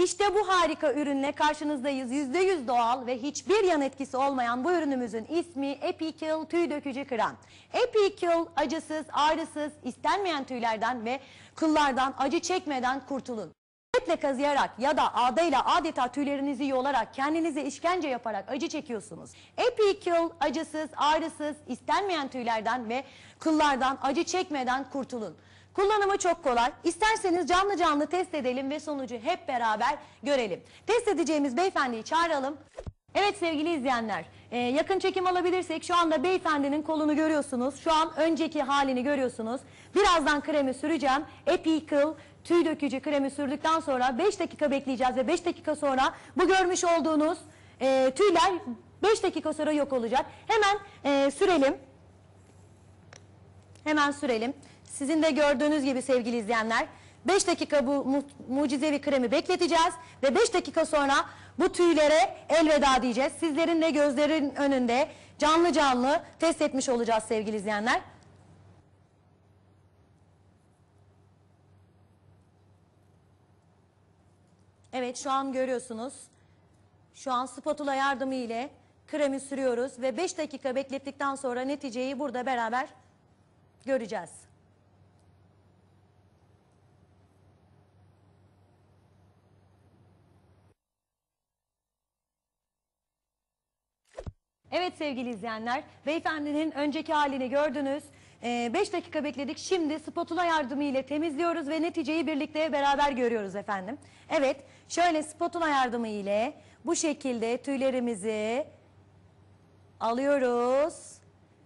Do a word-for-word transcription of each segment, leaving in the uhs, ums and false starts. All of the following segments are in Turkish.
İşte bu harika ürünle karşınızdayız. yüzde yüz doğal ve hiçbir yan etkisi olmayan bu ürünümüzün ismi Epikill tüy dökücü krem. Epikill acısız, ağrısız, istenmeyen tüylerden ve kıllardan acı çekmeden kurtulun. Etle kazıyarak ya da ağdayla adeta tüylerinizi yolarak, kendinize işkence yaparak acı çekiyorsunuz. Epikill acısız, ağrısız, istenmeyen tüylerden ve kıllardan acı çekmeden kurtulun. Kullanımı çok kolay. İsterseniz canlı canlı test edelim ve sonucu hep beraber görelim. Test edeceğimiz beyefendiyi çağıralım. Evet sevgili izleyenler, e, yakın çekim alabilirsek şu anda beyefendinin kolunu görüyorsunuz. Şu an önceki halini görüyorsunuz. Birazdan kremi süreceğim. Epikill tüy dökücü kremi sürdükten sonra beş dakika bekleyeceğiz ve beş dakika sonra bu görmüş olduğunuz e, tüyler beş dakika sonra yok olacak. Hemen e, sürelim. Hemen sürelim. Sizin de gördüğünüz gibi sevgili izleyenler, beş dakika bu mu mucizevi kremi bekleteceğiz ve beş dakika sonra bu tüylere elveda diyeceğiz. Sizlerin de gözlerin önünde canlı canlı test etmiş olacağız sevgili izleyenler. Evet, şu an görüyorsunuz. Şu an spatula yardımı ile kremi sürüyoruz ve beş dakika beklettikten sonra neticeyi burada beraber göreceğiz. Evet sevgili izleyenler, beyefendinin önceki halini gördünüz. beş dakika bekledik. Şimdi spatula yardımı ile temizliyoruz ve neticeyi birlikte beraber görüyoruz efendim. Evet, şöyle spatula yardımı ile bu şekilde tüylerimizi alıyoruz.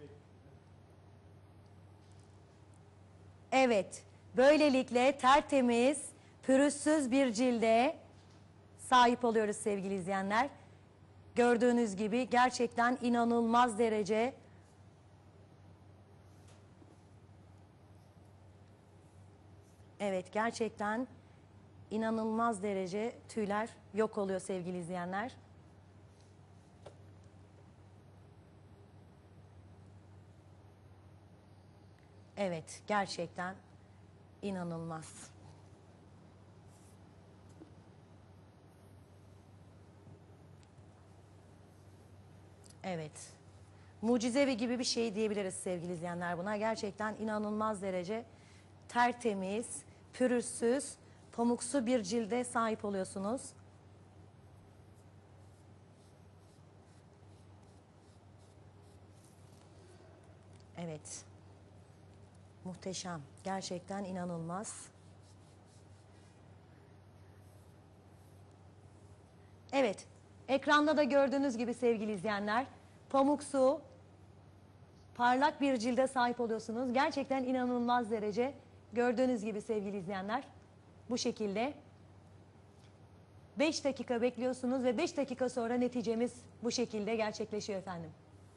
Evet, böylelikle tertemiz, pürüzsüz bir cilde sahip oluyoruz sevgili izleyenler. Gördüğünüz gibi gerçekten inanılmaz derece evet gerçekten inanılmaz derece tüyler yok oluyor sevgili izleyenler. Evet gerçekten inanılmaz. Evet. Mucizevi gibi bir şey diyebiliriz sevgili izleyenler buna. Gerçekten inanılmaz derece tertemiz, pürüzsüz, pamuksu bir cilde sahip oluyorsunuz. Evet. Muhteşem. Gerçekten inanılmaz. Evet. Ekranda da gördüğünüz gibi sevgili izleyenler, pamuksu, parlak bir cilde sahip oluyorsunuz. Gerçekten inanılmaz derece. Gördüğünüz gibi sevgili izleyenler, bu şekilde beş dakika bekliyorsunuz ve beş dakika sonra neticemiz bu şekilde gerçekleşiyor efendim.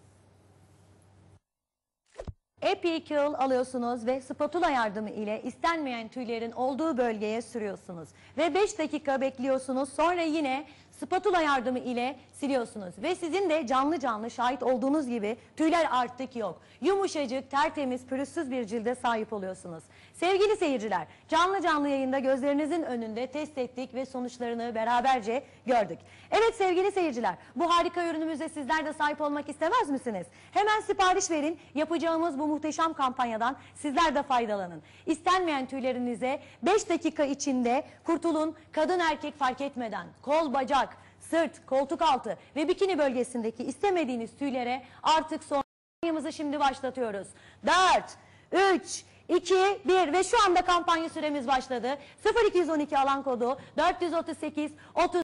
Epikill alıyorsunuz ve spatula yardımı ile istenmeyen tüylerin olduğu bölgeye sürüyorsunuz. Ve beş dakika bekliyorsunuz, sonra yine spatula yardımı ile siliyorsunuz. Ve sizin de canlı canlı şahit olduğunuz gibi tüyler artık yok. Yumuşacık, tertemiz, pürüzsüz bir cilde sahip oluyorsunuz. Sevgili seyirciler, canlı canlı yayında gözlerinizin önünde test ettik ve sonuçlarını beraberce gördük. Evet sevgili seyirciler, bu harika ürünümüze sizler de sahip olmak istemez misiniz? Hemen sipariş verin, yapacağımız bu muhteşem kampanyadan sizler de faydalanın. İstenmeyen tüylerinize beş dakika içinde kurtulun, kadın erkek fark etmeden, kol, bacak, sırt, koltuk altı ve bikini bölgesindeki istemediğiniz tüylere artık son kampanyamızı şimdi başlatıyoruz. dört, üç, iki, bir ve şu anda kampanya süremiz başladı. sıfır iki on iki alan kodu dört yüz otuz sekiz otuz